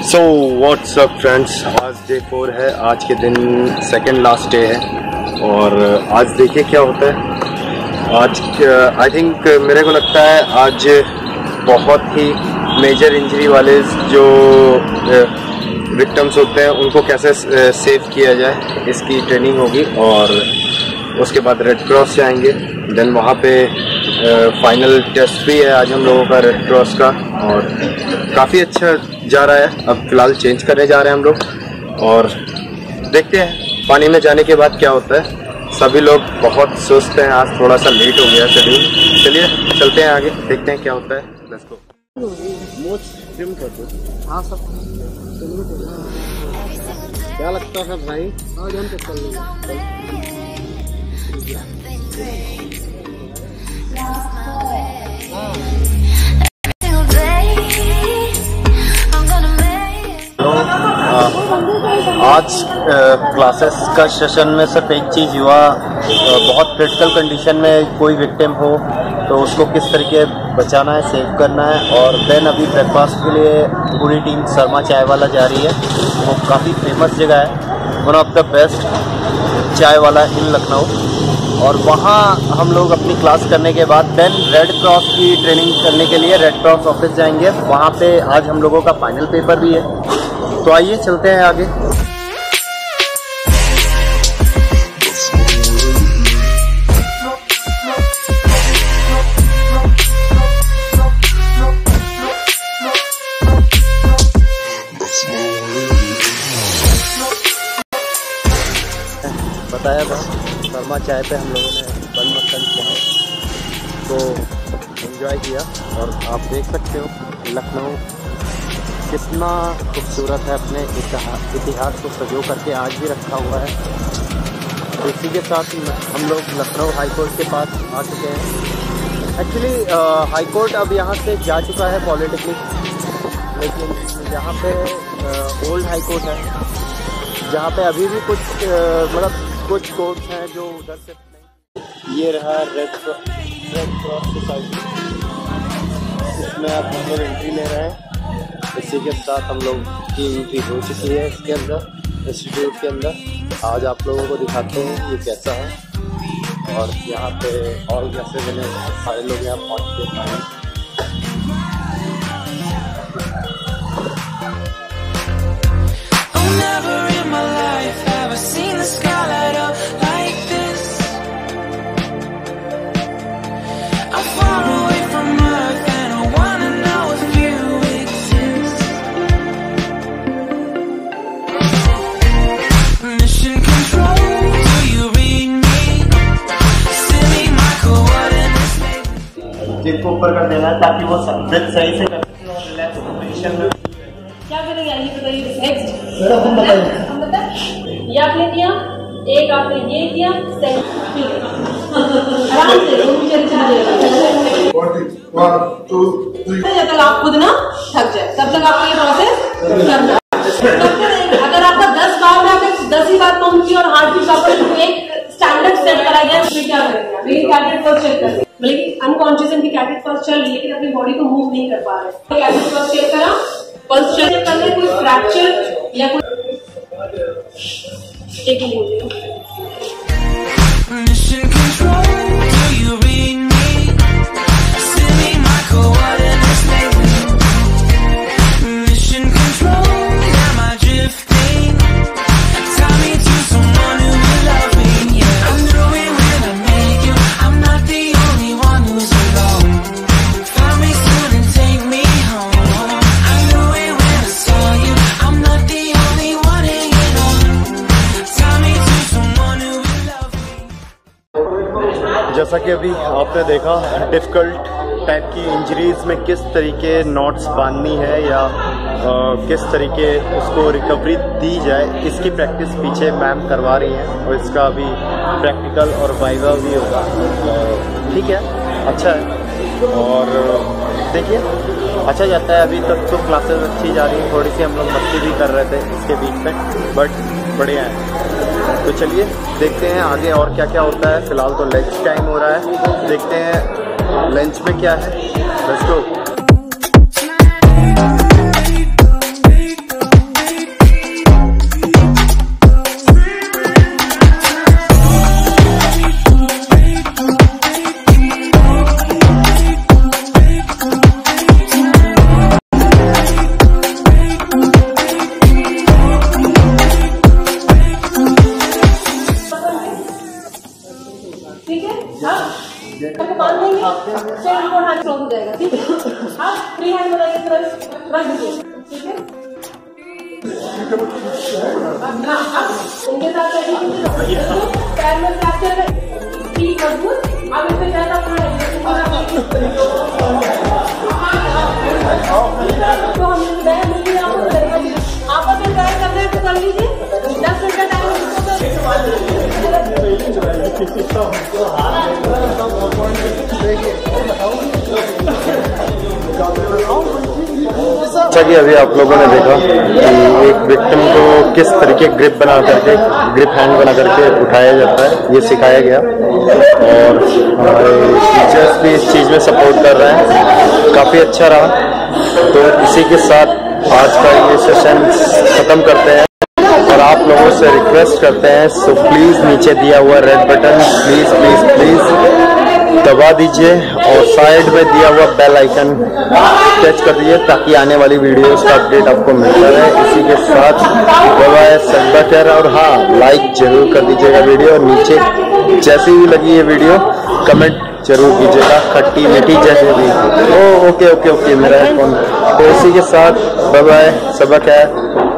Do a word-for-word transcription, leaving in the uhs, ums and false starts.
सो what's up friends, आज day four है। आज के दिन सेकंड लास्ट डे है और आज देखिए क्या होता है। आज आई थिंक मेरे को लगता है आज बहुत ही मेजर इंजरी वाले जो विक्टिम्स होते हैं उनको कैसे सेव किया जाए इसकी ट्रेनिंग होगी और उसके बाद रेड क्रॉस जाएंगे। देन वहाँ पे फाइनल टेस्ट भी है आज हम लोगों का रेड क्रॉस का और काफ़ी अच्छा जा रहा है। अब फिलहाल चेंज करने जा रहे हैं हम लोग और देखते हैं पानी में जाने के बाद क्या होता है। सभी लोग बहुत सुस्त हैं, आज थोड़ा सा लेट हो गया शेड्यूल। चलिए चलते हैं आगे, देखते हैं क्या होता है। Let's go. ट्रिम कर दो। हाँ सब क्या लगता है भाई? आज हम तो चल आज क्लासेस का सेशन में सिर्फ एक चीज़ हुआ, बहुत क्रिटिकल कंडीशन में कोई विक्टिम हो तो उसको किस तरीके बचाना है, सेव करना है। और देन अभी ब्रेकफास्ट के लिए पूरी टीम शर्मा चाय वाला जा रही है। वो काफ़ी फेमस जगह है, वन ऑफ द बेस्ट चाय वाला इन लखनऊ। और वहाँ हम लोग अपनी क्लास करने के बाद देन रेड क्रॉस की ट्रेनिंग करने के लिए रेड क्रॉस ऑफिस जाएंगे। वहाँ पे आज हम लोगों का फाइनल पेपर भी है, तो आइए चलते हैं आगे। बताया था शर्मा चाय पे हम लोगों ने बन मक्खन चाय तो एंजॉय किया और आप देख सकते हो लखनऊ कितना खूबसूरत है, अपने इतिहास को सजो करके आज भी रखा हुआ है। इसी के साथ हम लोग लखनऊ हाई कोर्ट के पास आ चुके हैं। एक्चुअली हाई कोर्ट अब यहाँ से जा चुका है पॉलिटिकली, लेकिन यहाँ पे ओल्ड हाई कोर्ट है जहाँ पे अभी भी कुछ मतलब कुछ कोर्ट्स हैं जो उधर से नहीं। ये रहा रेड रेड क्रॉस सोसाइटी, इसमें अब हम लोग एंट्री ले रहे हैं। इसी के साथ हम लोग की एंट्री हो चुकी है इसके अंदर, इंस्टीट्यूट के अंदर। आज आप लोगों को दिखाते हैं ये कैसा है और यहाँ पे और कैसे बने सारे लोग यहाँ पहुँच के पाए। जिनको ऊपर कर देना है ताकि वो ब्रेथ सही से कर सके और रिलैक्स पोजीशन में। क्या करेंगे ये बताइए। नेक्स्ट हम बताइए हम बताएं। ये आपने दिया, एक आपने ये दिया, आराम से चल जब तक आप खुद ना थक जाए तब तक आपको ये प्रोसेस करना। अगर आपका दस बार में आपने दस ही बार पंप की और हार्ट बीट आपको एक स्टैंडर्ड सेट करा गया तो क्या करेंगे? मेरी कैडेट फर्स्ट चेक करें, लेकिन अनकॉन्शियस इनकी कैडेट फर्स्ट चल रही है लेकिन अपनी बॉडी को मूव नहीं कर पा रहे। कैडेट फर्स्ट चेक करा, पल्स चेक कर ले, कोई फ्रैक्चर या कोई एक ही जैसा कि अभी आपने देखा डिफ़िकल्ट टाइप की इंजरीज में किस तरीके नॉट्स बांधनी है या आ, किस तरीके उसको रिकवरी दी जाए, इसकी प्रैक्टिस पीछे मैम करवा रही हैं और इसका अभी प्रैक्टिकल और वाइवा भी होगा। ठीक है, अच्छा है और देखिए अच्छा जाता है। अभी तक तो क्लासेस अच्छी जा रही हैं, थोड़ी सी हम लोग मस्ती भी कर रहे थे इसके बीच में, बट बढ़िया है। तो चलिए देखते हैं आगे और क्या क्या होता है। फिलहाल तो लंच टाइम हो रहा है, देखते हैं लंच में क्या है। Let's go. जाएगा। ठीक है, आप फ्री हैंड बनाइए, तुरंत रख दीजिए। ठीक है, हाँ, अब उनके साथ पैर में फ्रैक्चर है, ठीक मजबूत। अब इस पे ज्यादा तो हमने बताया मिलिए आपको, आपको फिर ट्राई करना है तो कर लीजिए। दस मिनट का टाइम अच्छा कि अभी आप लोगों ने देखा कि एक विक्टिम को किस तरीके ग्रिप बना करके ग्रिप हैंड बना करके उठाया जाता है, ये सिखाया गया। और हमारे टीचर्स भी इस चीज़ में सपोर्ट कर रहे हैं, काफ़ी अच्छा रहा। तो इसी के साथ आज का ये सेशन ख़त्म करते हैं और आप लोगों से रिक्वेस्ट करते हैं, सो प्लीज़ नीचे दिया हुआ red button please please please दबा दीजिए और साइड में दिया हुआ बेल आइकन टच कर दीजिए ताकि आने वाली वीडियोस का अपडेट आपको मिलता रहे। इसी के साथ बाय बाय, और हाँ, लाइक जरूर कर दीजिएगा वीडियो। और नीचे जैसी भी लगी ये वीडियो कमेंट जरूर कीजिएगा, खट्टी मीठी जैसे भी। ओ ओके ओके ओके मेरा हेडफोन। तो इसी के साथ बाय बाय, सबक है।